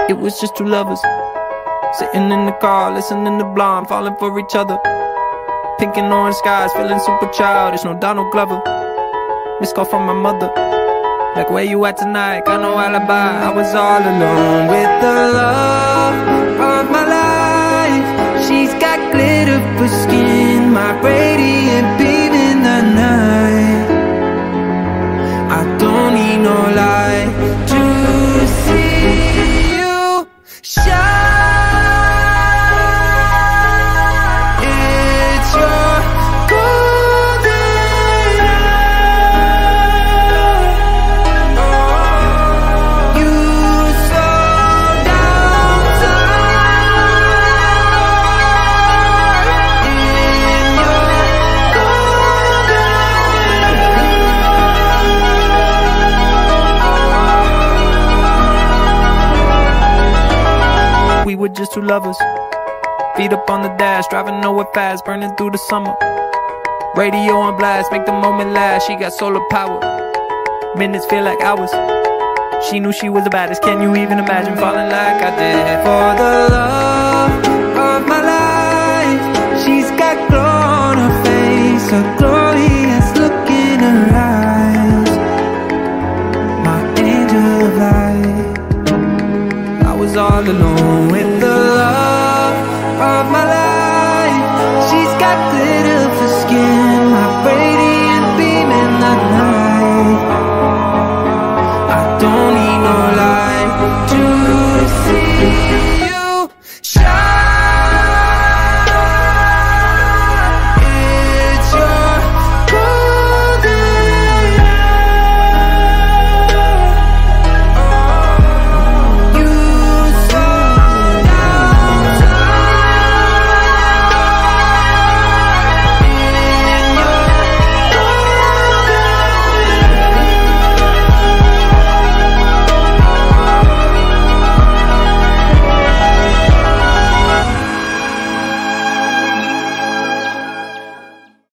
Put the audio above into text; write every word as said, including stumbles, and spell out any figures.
It was just two lovers sitting in the car, listening to Blonde, falling for each other. Pink and orange skies, feeling super childish, no Donald Glover. Missed call from my mother, like, where you at tonight? Got no alibi. I was all alone with the love of my life. She's got glitter for skin, my radiant beam in the night. I don't need no light to see you shine. It's your golden hour. You slow down time in your golden. We were just two lovers, feet up on the dash, driving nowhere fast, burning through the summer. Radio on blast, make the moment last. She got solar power, minutes feel like hours. She knew she was the baddest. Can you even imagine falling like I did for the love of my life? She's got glow on her face, a glorious look in her eyes. My angel of light. I was all alone with the love of my life. She's got glitter